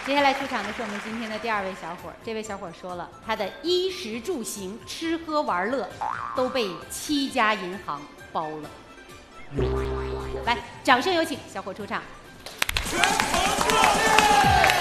接下来出场的是我们今天的第2位小伙，这位小伙说了，他的衣食住行、吃喝玩乐都被7家银行包了。来，掌声有请小伙出场。全城热恋。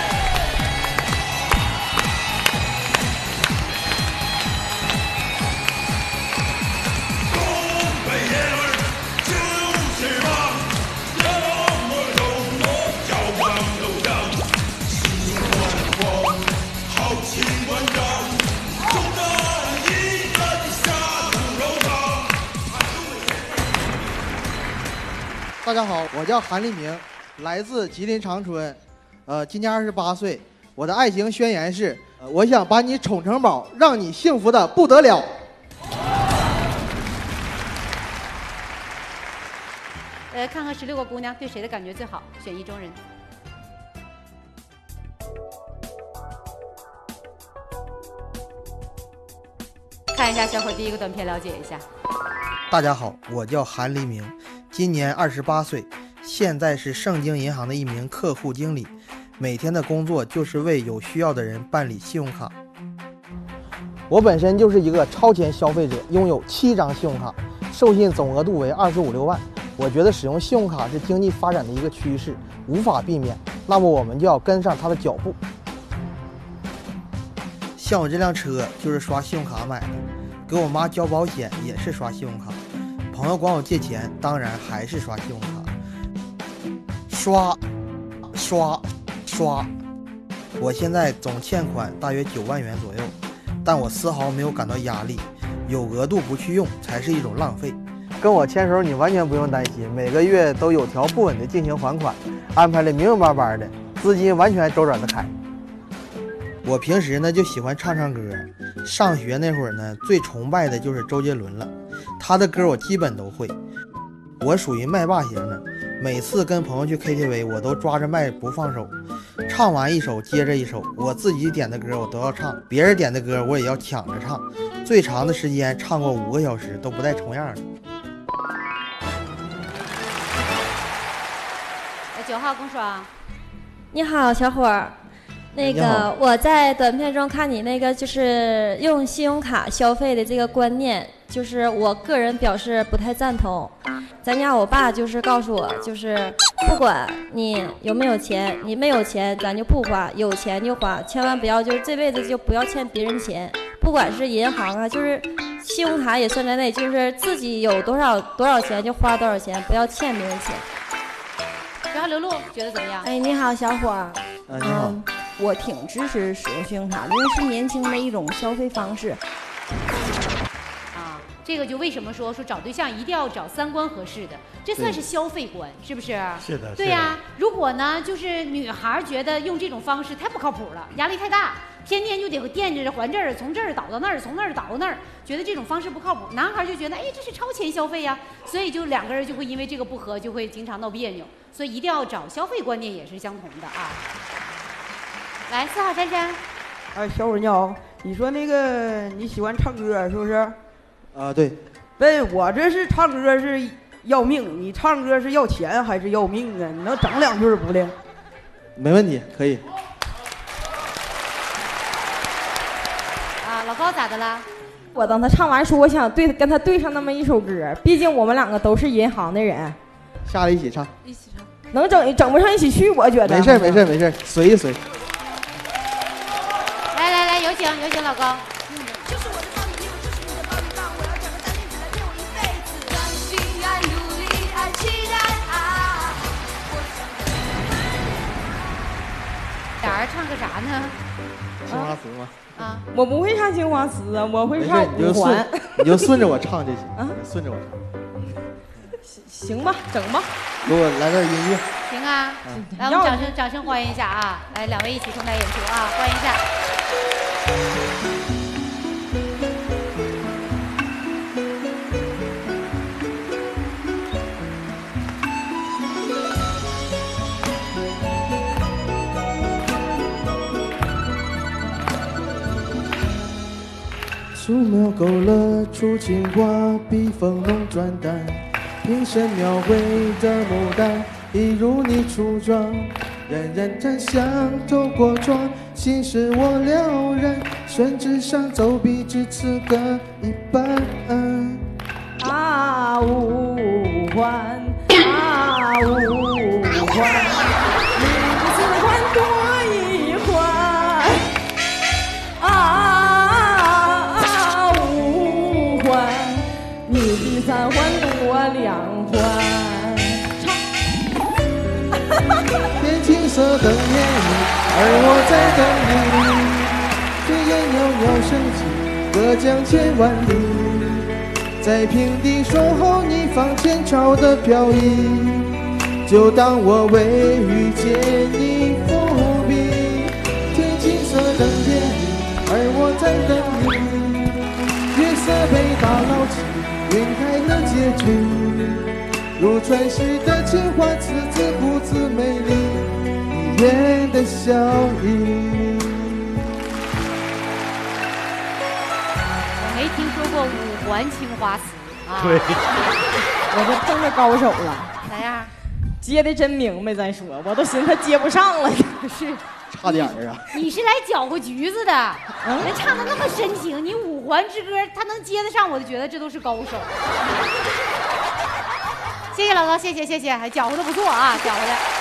大家好，我叫韩立明，来自吉林长春，今年28岁。我的爱情宣言是，我想把你宠成宝，让你幸福的不得了。 看看16个姑娘对谁的感觉最好，选意中人。看一下小伙第1个短片，了解一下。 大家好，我叫韩黎明，今年28岁，现在是盛京银行的一名客户经理，每天的工作就是为有需要的人办理信用卡。 我本身就是一个超前消费者，拥有7张信用卡，授信总额度为25、6万。我觉得使用信用卡是经济发展的一个趋势，无法避免，那么我们就要跟上它的脚步。 像我这辆车就是刷信用卡买的，给我妈交保险也是刷信用卡，朋友管我借钱当然还是刷信用卡，刷。我现在总欠款大约9万元左右，但我丝毫没有感到压力，有额度不去用才是一种浪费。 跟我牵手，你完全不用担心，每个月都有条不紊的进行还款，安排的明明白白的，资金完全周转得开。 我平时呢就喜欢唱歌，上学那会儿呢最崇拜的就是周杰伦了，他的歌我基本都会。我属于麦霸型的，每次跟朋友去 KTV 我都抓着麦不放手，唱完一首接着一首，我自己点的歌我都要唱，别人点的歌我也要抢着唱，最长的时间唱过5个小时都不带重样的。 9号龚爽， 你好，小伙儿。那个我在短片中看你那个就是用信用卡消费的这个观念，就是我个人表示不太赞同。咱家我爸就是告诉我，就是不管你有没有钱，你没有钱咱就不花，有钱就花，千万不要就是这辈子就不要欠别人钱，不管是银行啊，就是信用卡也算在内，就是自己有多少钱就花多少钱，不要欠别人钱。 然后刘露觉得怎么样？ 哎，你好，小伙儿。 你好。 我挺支持使用信用卡，因为是年轻的一种消费方式。 这个就为什么说找对象一定要找3观合适的，这算是消费观，是不是？ 是的。 对呀，如果呢，就是女孩觉得用这种方式太不靠谱了，压力太大，天天就得惦记着还这儿，从这儿倒到那儿，从那儿倒到那儿，觉得这种方式不靠谱。男孩就觉得，哎，这是超前消费呀，所以就2个人就会因为这个不合，就会经常闹别扭。所以一定要找消费观念也是相同的啊。来，4号珊珊。 哎，小伙你好，你说那个你喜欢唱歌是不是？ 对。 对，我这是唱歌是要命，你唱歌是要钱还是要命啊？你能整2句不的？ 没问题，可以。 老高咋的了？ 我等他唱完书，我想跟他对上那么一首歌，毕竟我们2个都是银行的人。 下来一起唱。 一起唱。能整不上一起去，我觉得。 没事，随一随。 来，有请老高。俩人唱个啥呢？ 青花瓷吗？ 我不会唱青花瓷啊，我会唱五环。 你就顺着我唱就行。顺着我唱。 行吧，整吧。 给我来段音乐。 行啊，来我们掌声欢迎一下啊！来，2位一起同台演出啊，欢迎一下。 素描勾勒出情话，笔锋浓转淡，平生描绘的牡丹，一如你初妆。 人人争相透过窗，心事我了然，宣纸上走笔只此各一半。 啊无还，啊无还，你的四还多一还，啊无还，你的三还多两还。 天青色等烟雨，而我在等你。炊烟袅袅升起，隔江千万里。在平地守候你方前朝的飘逸，就当我为遇见你伏笔。天青色等烟雨，而我在等你。月色被打捞起，晕开了结局。如传世的情话，字字不字美丽，你愿的笑意。 我没听说过五环青花瓷啊。 对， 我这碰着高手了， 咋样？ 接的真明白，再说我都寻思他接不上了。 是， 差点儿啊！ 你是来搅和局子的，人唱的那么深情，你五环之歌他能接得上，我就觉得这都是高手。谢谢老高，谢谢，还搅和的不错啊，搅和的。